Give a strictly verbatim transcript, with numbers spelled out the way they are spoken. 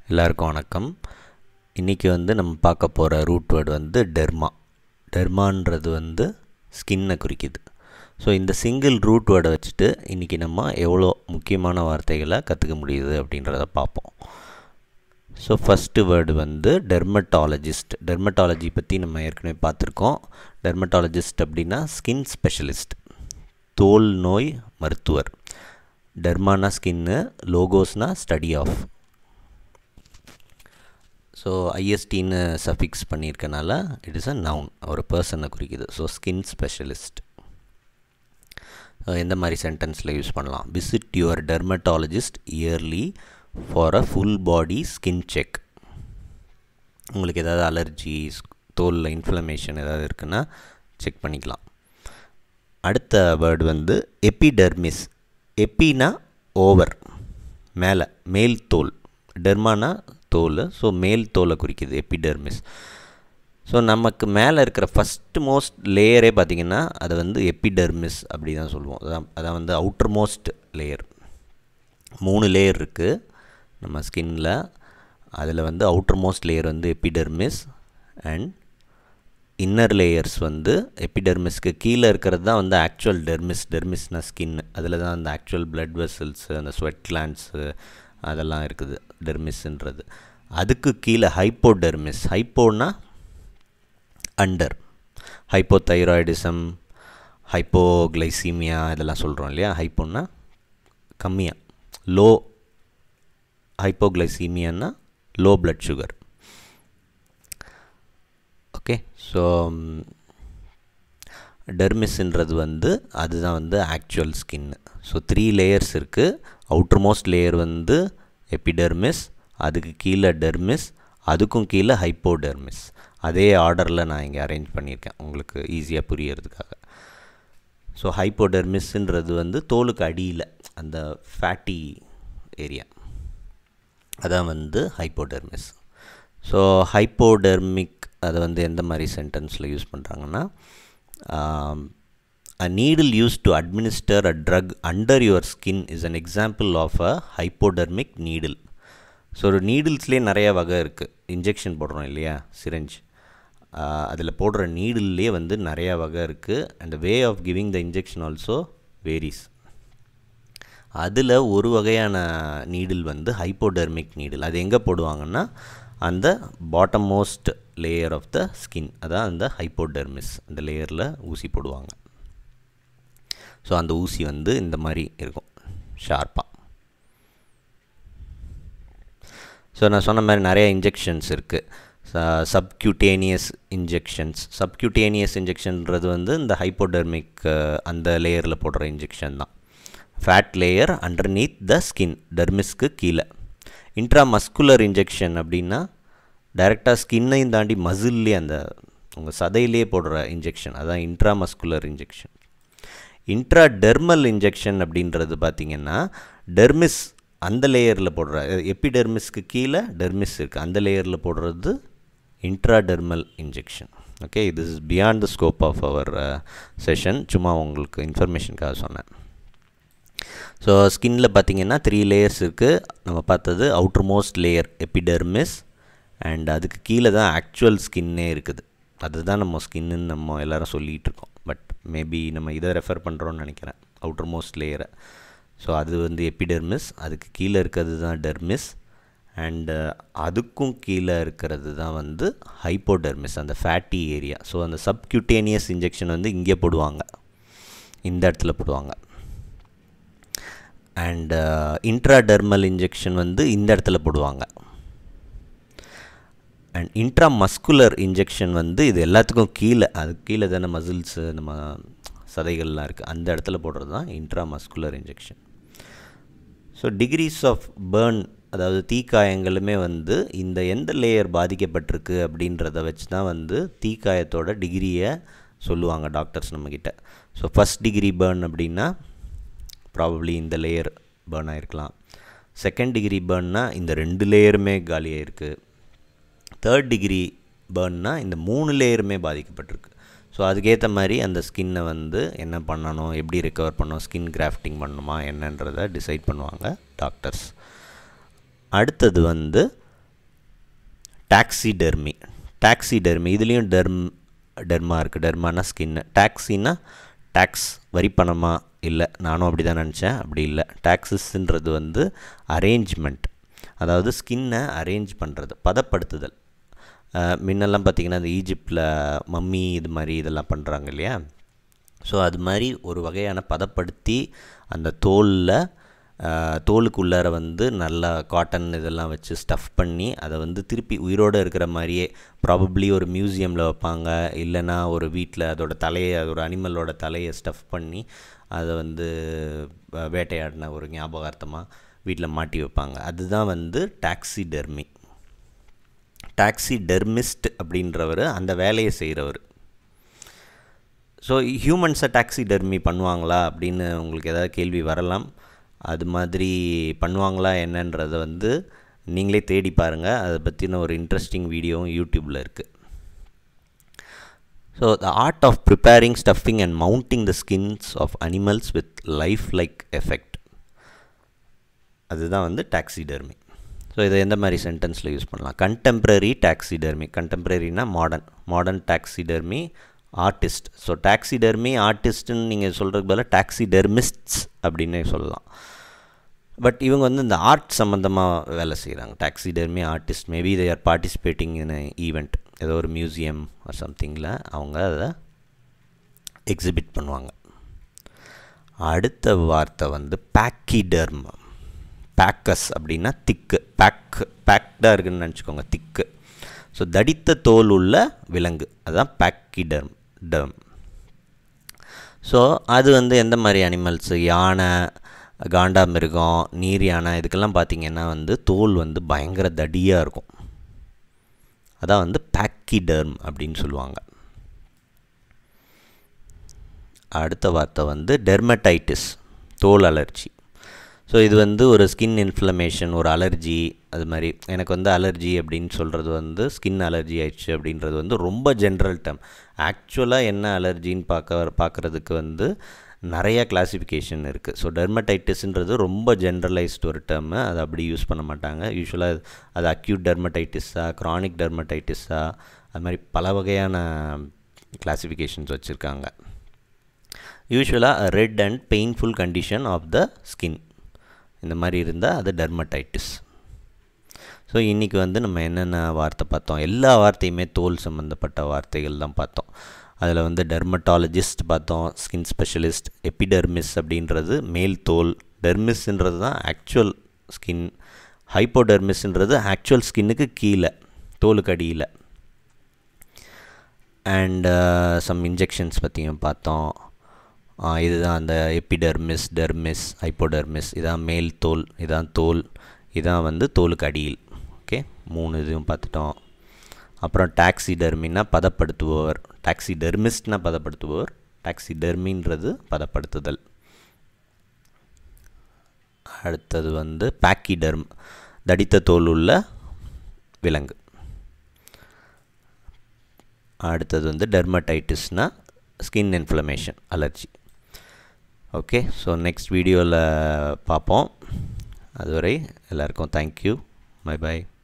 எல்லாருக்கும் வணக்கம். இன்றைக்கி வந்து நம்ம பார்க்க போகிற ரூட் வேர்டு வந்து டெர்மா. டெர்மான்றது வந்து ஸ்கின்னை குறிக்குது. ஸோ இந்த சிங்கிள் ரூட் வேர்டை வச்சுட்டு இன்றைக்கி நம்ம எவ்வளோ முக்கியமான வார்த்தைகளை கற்றுக்க முடியுது அப்படின்றத பார்ப்போம். ஸோ ஃபஸ்ட்டு வேர்டு வந்து டெர்மட்டாலஜிஸ்ட். டெர்மட்டாலஜி பற்றி நம்ம ஏற்கனவே பார்த்துருக்கோம். டெர்மட்டாலஜிஸ்ட் அப்படின்னா ஸ்கின் ஸ்பெஷலிஸ்ட், தோல் நோய் மருத்துவர். டெர்மானா ஸ்கின்னு, லோகோஸ்னா ஸ்டடி ஆஃப். ஸோ ஐஎஸ்டின்னு சஃபிக்ஸ் பண்ணியிருக்கனால இட் இஸ் அ நவுன், ஒரு பர்சனை குறிக்குது. So skin specialist. எந்த மாதிரி சென்டென்ஸில் யூஸ் பண்ணலாம்? Visit your dermatologist early for a full body skin check. உங்களுக்கு ஏதாவது அலர்ஜி, தோலில் இன்ஃப்ளமேஷன் ஏதாவது இருக்குன்னா செக் பண்ணிக்கலாம். அடுத்த வேர்டு வந்து எபிடெர்மிஸ். எப்பினா ஓவர், மேலே, மேல் தோல். டெர்மானா தோல். ஸோ மேல் தோலை குறிக்குது எபிடெர்மிஸ். ஸோ நமக்கு மேலே இருக்கிற ஃபஸ்ட்டு மோஸ்ட் லேயரே பார்த்திங்கன்னா அதை வந்து எபிடெர்மிஸ் அப்படி தான் சொல்லுவோம். அதான் அதான் வந்து அவுட்டர் மோஸ்ட் லேயர். மூணு லேயர் இருக்குது நம்ம ஸ்கின்னில். அதில் வந்து அவுட்டர் மோஸ்ட் லேயர் வந்து எபிடெர்மிஸ் அண்ட் இன்னர் லேயர்ஸ் வந்து எபிடெர்மிஸ்க்கு கீழே இருக்கிறது தான் வந்து ஆக்சுவல் டெர்மிஸ். டெர்மிஸ்னா ஸ்கின். அதில் தான் அந்த ஆக்சுவல் பிளட் வெசல்ஸு, அந்த ஸ்வெட் கிளாண்ட்ஸு அதெல்லாம் இருக்குது டெர்மிஸ்ன்றது. அதுக்கு கீழே ஹைப்போடெர்மிஸ். ஹைப்போனா அண்டர். ஹைப்போதைராய்டிசம், ஹைப்போகிளைசீமியா இதெல்லாம் சொல்கிறோம் இல்லையா. ஹைப்போனா கம்மியாக, லோ. ஹைப்போகிளைசீமியானா low blood sugar. Okay. So டெர்மிஸ்ன்றது வந்து அதுதான் வந்து actual skin. So three layers இருக்குது. அவுட்டர் மோஸ்ட் லேயர் வந்து எபிடெர்மிஸ், அதுக்கு கீழே டெர்மிஸ், அதுக்கும் கீழே ஹைப்போடெர்மிஸ். அதே ஆர்டரில் நான் இங்கே அரேஞ்ச் பண்ணியிருக்கேன் உங்களுக்கு ஈஸியாக புரியறதுக்காக. ஸோ ஹைப்போடெர்மிஸ்ன்றது வந்து தோலுக்கு அடியில் அந்த ஃபேட்டி ஏரியா, அதான் வந்து ஹைப்போடெர்மிஸ். ஸோ ஹைப்போடெர்மிக் அதை வந்து எந்த மாதிரி சென்டென்ஸில் யூஸ் பண்ணுறாங்கன்னா, a needle used to administer a drug under your skin is an example of a hypodermic needle. So ஒரு நீடில்ஸ்லேயே நிறையா வகை இருக்குது. இன்ஜெக்ஷன் போடுறோம் இல்லையா, சிரஞ்ச், அதில் போடுற நீடில்லே வந்து நிறையா வகை இருக்குது. And way of giving the injection also varies. அதில் ஒரு வகையான நீடில் வந்து ஹைப்போடெர்மிக் நீடில். அது எங்கே போடுவாங்கன்னா அந்த bottom most layer of the skin, அதான் அந்த ஹைப்போடெர்மிஸ், அந்த லேயரில் ஊசி போடுவாங்க. ஸோ அந்த ஊசி வந்து இந்த மாதிரி இருக்கும், ஷார்ப்பாக. ஸோ நான் சொன்ன மாதிரி நிறைய இன்ஜெக்ஷன்ஸ் இருக்குது. Subcutaneous injections. சப்க்யூட்டேனியஸ் இன்ஜெக்ஷன்றது வந்து இந்த ஹைப்போடெர்மிக் அந்த லேயரில் போடுற இன்ஜெக்ஷன் தான். Fat layer underneath the skin, டெர்மிஸ்க்கு கீழே. இன்ட்ராமஸ்குலர் இன்ஜெக்ஷன் அப்படின்னா டைரெக்டாக ஸ்கின்னையும் தாண்டி மசில்லே, அந்த உங்கள் சதையிலே போடுற இன்ஜெக்ஷன், அதான் இன்ட்ராமஸ்குலர் இன்ஜெக்ஷன். இன்ட்ராடெர்மல் இன்ஜெக்ஷன் அப்படின்றது பார்த்திங்கன்னா டெர்மிஸ் அந்த லேயரில் போடுற, எபிடெர்மிஸ்க்கு கீழே டெர்மிஸ் இருக்குது, அந்த லேயரில் போடுறது intradermal injection. Okay, this is beyond the scope of our session. சும்மா உங்களுக்கு இன்ஃபர்மேஷனுக்காக சொன்னேன். ஸோ ஸ்கின்னில் பார்த்திங்கன்னா த்ரீ லேயர்ஸ் இருக்குது. நம்ம பார்த்தது outermost layer epidermis, and அதுக்கு கீழே தான் ஆக்சுவல் ஸ்கின்னே இருக்குது. அதுதான் நம்ம ஸ்கின்னுன்னு நம்ம எல்லோரும் சொல்லிகிட்டு இருக்கோம். பட் மேபி நம்ம இதை ரெஃபர் பண்ணுறோன்னு நினைக்கிறேன், அவுட்டர் மோஸ்ட் லேயரை. ஸோ அது வந்து எபிடெர்மிஸ், அதுக்கு கீழே இருக்கிறது தான் டெர்மிஸ், அண்டு அதுக்கும் கீழே இருக்கிறது தான் வந்து ஹைப்போடெர்மிஸ், அந்த ஃபேட்டி ஏரியா. ஸோ அந்த சப்க்யூட்டேனியஸ் இன்ஜெக்ஷன் வந்து இங்கே போடுவாங்க, இந்த இடத்துல போடுவாங்க. அண்டு இன்ட்ராடெர்மல் இன்ஜெக்ஷன் வந்து இந்த இடத்துல போடுவாங்க. அண்ட் இன்ட்ராமஸ்குலர் இன்ஜெக்ஷன் வந்து இது எல்லாத்துக்கும் கீழே, அதுக்கு கீழே தானே மசில்ஸு, நம்ம சதைகள்லாம் இருக்குது, அந்த இடத்துல போடுறது தான் intramuscular injection. So degrees of burn, அதாவது தீக்காயங்களுமே வந்து இந்த எந்த லேயர் பாதிக்கப்பட்டிருக்கு அப்படின்றத வச்சு தான் வந்து தீக்காயத்தோட டிகிரியை சொல்லுவாங்க டாக்டர்ஸ் நம்மக்கிட்ட. ஸோ ஃபஸ்ட் டிகிரி பேர்ன் அப்படின்னா ப்ராபப்ளி இந்த லேயர் பேர்ன் ஆகிருக்கலாம். செகண்ட் டிகிரி பேர்ன்னா இந்த ரெண்டு லேயருமே காலியாக இருக்குது. தேர்ட் டிகிரி பேர்ன்னா இந்த மூணு லேயருமே பாதிக்கப்பட்டிருக்கு. ஸோ அதுக்கேற்ற மாதிரி அந்த ஸ்கின்னை வந்து என்ன பண்ணணும், எப்படி ரெக்கவர் பண்ணணும், ஸ்கின் கிராஃப்டிங் பண்ணணுமா என்னன்றதை டிசைட் பண்ணுவாங்க டாக்டர்ஸ். அடுத்தது வந்து டாக்ஸிடெர்மி. டாக்ஸிடெர்மி இதுலேயும் டெர்ம் டெர்மா இருக்குது. டெர்மானா ஸ்கின்னு. டாக்ஸினா டாக்ஸ் வரி பணமா இல்லை, நானும் அப்படி தான் நினச்சேன், அப்படி இல்லை. டாக்ஸிஸ்ன்றது வந்து அரேஞ்ச்மெண்ட், அதாவது ஸ்கின்னை அரேஞ்ச் பண்ணுறது, பதப்படுத்துதல். முன்னெல்லாம் பார்த்திங்கன்னா இந்த ஈஜிப்டில் மம்மி இது மாதிரி இதெல்லாம் பண்ணுறாங்க இல்லையா. ஸோ அது மாதிரி ஒரு வகையான பதப்படுத்தி அந்த தோலில் தோலுக்குள்ளார வந்து நல்லா காட்டன் இதெல்லாம் வச்சு ஸ்டஃப் பண்ணி அதை வந்து திருப்பி உயிரோடு இருக்கிற மாதிரியே ப்ராபப்ளி ஒரு மியூசியமில் வைப்பாங்க, இல்லைனா ஒரு வீட்டில் அதோட தலையை, அதோட அனிமலோட தலையை ஸ்டஃப் பண்ணி அதை வந்து வேட்டையாடின ஒரு ஞாபகார்த்தமாக வீட்டில் மாட்டி வைப்பாங்க. அதுதான் வந்து டாக்ஸிடெர்மி. டாக்ஸிடெர்மிஸ்ட் அப்படின்றவர் அந்த வேலையை செய்கிறவர். ஸோ ஹியூமன்ஸை டாக்ஸிடெர்மி பண்ணுவாங்களா அப்படின்னு உங்களுக்கு ஏதாவது கேள்வி வரலாம். அது மாதிரி பண்ணுவாங்களா என்னன்றதை வந்து நீங்களே தேடி பாருங்கள். அதை பற்றின ஒரு இன்ட்ரெஸ்டிங் வீடியோவும் யூடியூப்பில் இருக்குது. So the art of preparing, stuffing and mounting the skins of animals with life like effect, அதுதான் வந்து டாக்ஸிடெர்மி. ஸோ இதை எந்த மாதிரி சென்டென்ஸில் யூஸ் பண்ணலாம்? Contemporary taxidermy. கண்டெம்ப்ரரினா modern. Modern taxidermy artist. So taxidermy ஆர்டிஸ்ட்டுன்னு நீங்கள் சொல்கிறதுக்கு பதிலாக டாக்ஸிடெர்மிஸ்ட்ஸ் அப்படின்னே சொல்லலாம். பட் இவங்க வந்து இந்த ஆர்ட் சம்மந்தமாக வேலை செய்கிறாங்க. Taxidermy artist, maybe they are participating in event, ஏதோ ஒரு மியூசியம் ஆர் சம்திங்கில் அவங்க அதை எக்ஸிபிட் பண்ணுவாங்க. அடுத்த வார்த்தை வந்து பேக்கிடெர்ம். பேக்கஸ் அப்படின்னா திக்கு. பேக் பேக்டாக இருக்குதுன்னு நினச்சிக்கோங்க, திக்கு. ஸோ தடித்த தோல் உள்ள விலங்கு, அதுதான் பேக்கிடெர்ம் டெர்ம். ஸோ அது வந்து எந்த மாதிரி அனிமல்ஸு? யானை, காண்டாமிருகம், நீர் யானை, இதுக்கெல்லாம் பார்த்திங்கன்னா வந்து தோல் வந்து பயங்கர தடியாக இருக்கும். அதான் வந்து பேக்கிடெர்ம் அப்படின்னு சொல்லுவாங்க. அடுத்த வார்த்தை வந்து டெர்மடைட்டிஸ், தோல் அலர்ஜி. ஸோ இது வந்து ஒரு ஸ்கின் இன்ஃப்ளமேஷன், ஒரு அலர்ஜி. அது மாதிரி எனக்கு வந்து அலர்ஜி அப்படின்னு சொல்கிறது வந்து ஸ்கின் அலர்ஜி ஆயிடுச்சு அப்படின்றது வந்து ரொம்ப ஜென்ரல் டேர்ம். ஆக்சுவலாக என்ன அலர்ஜின்னு பார்க்க பார்க்குறதுக்கு வந்து நிறையா கிளாஸிஃபிகேஷன் இருக்குது. ஸோ டெர்மடைட்டிஸ்ன்றது ரொம்ப ஜென்ரலைஸ்டு ஒரு டேர்மு, அது அப்படி யூஸ் பண்ண மாட்டாங்க. யூஸ்வலாக அது அக்யூட் டெர்மடைட்டிஸா, க்ரானிக் டெர்மடைட்டிஸா, அது மாதிரி பல வகையான கிளாஸிஃபிகேஷன்ஸ் வச்சுருக்காங்க. யூஸ்வலாக red and painful condition of the skin, இந்த மாதிரி இருந்தால் அது டெர்மடைட்டிஸ். ஸோ இன்றைக்கி வந்து நம்ம என்னென்ன வார்த்தை பார்த்தோம்? எல்லா வார்த்தையுமே தோல் சம்மந்தப்பட்ட வார்த்தைகள் தான் பார்த்தோம். அதில் வந்து டெர்மட்டாலஜிஸ்ட் பார்த்தோம், ஸ்கின் ஸ்பெஷலிஸ்ட். எபிடெர்மிஸ் அப்படின்றது மேல் தோல். டெர்மிஸ்ன்றது தான் ஆக்சுவல் ஸ்கின். ஹைப்போடெர்மிஸ்ன்றது ஆக்சுவல் ஸ்கின்னுக்கு கீழே, தோலுக்கு அடியில். அண்ட் சம் இன்ஜெக்ஷன்ஸ் பற்றியும் பார்த்தோம். இதுதான் அந்த எபிடெர்மிஸ், டெர்மிஸ், ஹைப்போடெர்மிஸ். இதான் மேல் தோல், இதான் தோல், இதான் வந்து தோலுக்கு அடியில். ஓகே, மூணு இதுவும் பார்த்துட்டோம். அப்புறம் டாக்ஸிடெர்மின்னா பதப்படுத்துபவர், டாக்ஸிடெர்மிஸ்ட்னா பதப்படுத்துபவர், டாக்ஸிடெர்மின்றது பதப்படுத்துதல். அடுத்தது வந்து பேக்கிடெர்ம், தடித்த தோல் உள்ள விலங்கு. அடுத்தது வந்து டெர்மடைட்டிஸ்னால் skin inflammation, allergy. Okay, so next வீடியோவில் பார்ப்போம். அதுவரை எல்லாருக்கும் தேங்க்யூ. Bye bye.